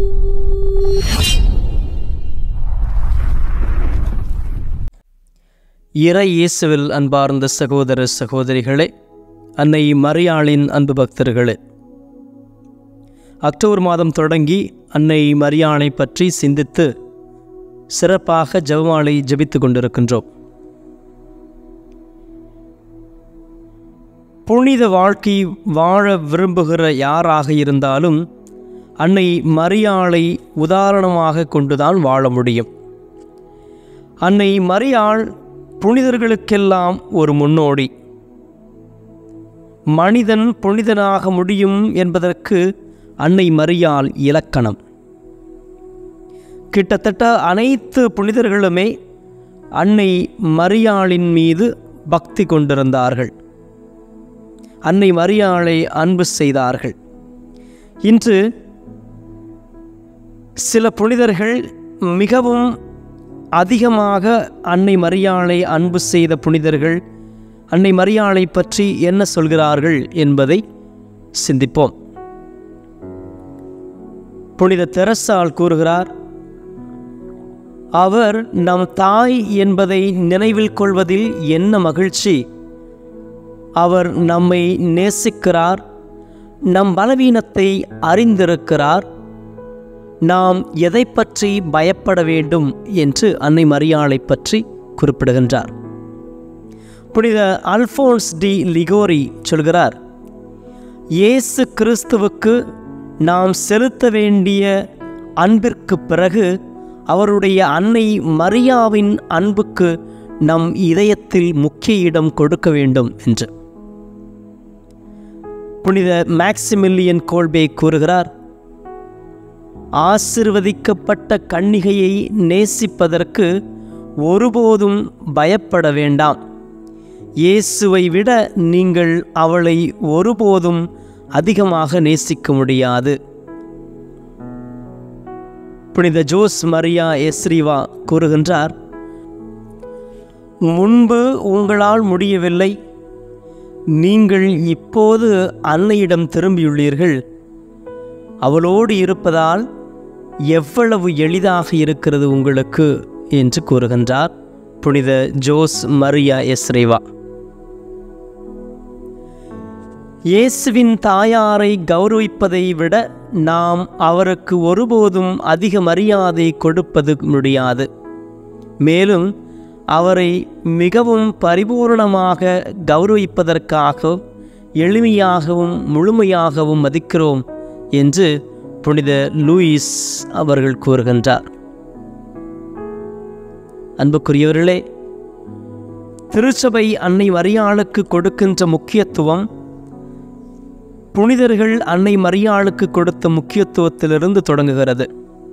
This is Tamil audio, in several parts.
இறை இயேசுவில் அன்பார்ந்த சகோதர சகோதரிகளே, அன்னை மரியாளின் அன்பு பக்தர்களே, அக்டோபர் மாதம் தொடங்கி அன்னை மரியாளை பற்றி சிந்தித்து சிறப்பாக ஜெபமாலை ஜெபித்து கொண்டிருக்கின்றோம். புனித வாழ்க்கை வாழ விரும்புகிற யாராக இருந்தாலும் அன்னை மரியாளை உதாரணமாக கொண்டுதான் வாழ முடியும். அன்னை மரியாள் புனிதர்களுக்கெல்லாம் ஒரு முன்னோடி. மனிதன் புனிதனாக முடியும் என்பதற்கு அன்னை மரியாள் இலக்கணம். கிட்டத்தட்ட அனைத்து புனிதர்களுமே அன்னை மரியாளின் மீது பக்தி கொண்டிருந்தார்கள். அன்னை மரியாளை அன்பு செய்தார்கள். இன்று சில புனிதர்கள் மிகவும் அதிகமாக அன்னை மரியாளை அன்பு செய்த புனிதர்கள் அன்னை மரியாளை பற்றி என்ன சொல்கிறார்கள் என்பதை சிந்திப்போம். புனித தெரசால் கூறுகிறார், அவர் நம் தாய் என்பதை நினைவில் கொள்வதில் என்ன மகிழ்ச்சி. அவர் நம்மை நேசிக்கிறார், நம் பலவீனத்தை அறிந்திருக்கிறார், நாம் எதை பற்றி பயப்பட வேண்டும் என்று அன்னை மரியாளை பற்றி குறிப்பிடுகின்றார். புனித அல்ஃபோன்ஸ் டி லிகோரி சொல்கிறார், இயேசு கிறிஸ்துவுக்கு நாம் செலுத்த வேண்டிய அன்பிற்கு பிறகு அவருடைய அன்னை மரியாவின் அன்புக்கு நம் இதயத்தில் முக்கிய இடம் கொடுக்க வேண்டும் என்று. புனித மேக்சிமில்லியன் கோல்பே கூறுகிறார், ஆசிர்வதிக்கப்பட்ட கன்னிகையை நேசிப்பதற்கு ஒருபோதும் பயப்பட வேண்டாம். இயேசுவை விட நீங்கள் அவளை ஒருபோதும் அதிகமாக நேசிக்க முடியாது. புனித ஜோஸ் மரியா எஸ்ரீவா கூறுகின்றார், முன்பு உங்களால் முடியவில்லை, நீங்கள் இப்போது அன்னையிடம் திரும்பியுள்ளீர்கள். அவளோடு இருப்பதால் எவ்வளவு எளிதாக இருக்கிறது உங்களுக்கு என்று கூறுகின்றார் புனித ஜோஸ் மரியா எஸ்ரீவா. இயேசுவின் தாயாரை கௌரவிப்பதை விட நாம் அவருக்கு ஒருபோதும் அதிக மரியாதை கொடுப்பது முடியாது. மேலும் அவரை மிகவும் பரிபூர்ணமாக கௌரவிப்பதற்காக எளிமையாகவும் முழுமையாகவும் மதிக்கிறோம் என்று புனித லூயிஸ் அவர்கள் கூறுகின்றார். அன்புக்குரியவர்களே, திருச்சபை அன்னை மரியாளுக்கு கொடுக்கின்ற முக்கியத்துவம் புனிதர்கள் அன்னை மரியாளுக்கு கொடுத்த முக்கியத்துவத்திலிருந்து தொடங்குகிறது.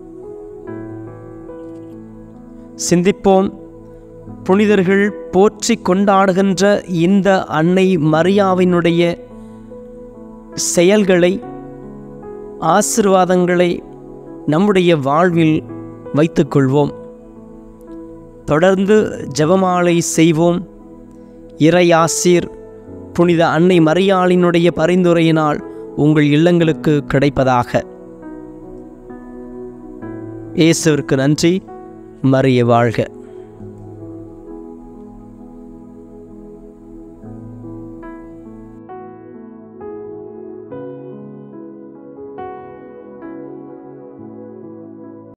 சிந்திப்போம். புனிதர்கள் போற்றி கொண்டாடுகின்ற இந்த அன்னை மரியாவினுடைய செயல்களை, ஆசீர்வாதங்களை நம்முடைய வாழ்வில் வைத்துக்கொள்வோம். தொடர்ந்து ஜெபமாலை செய்வோம். இறையாசீர் புனித அன்னை மரியாளினுடைய பரிந்துரையினால் உங்கள் இல்லங்களுக்கு கிடைப்பதாக. இயேசுவிற்கு நன்றி. மரியே வாழ்க.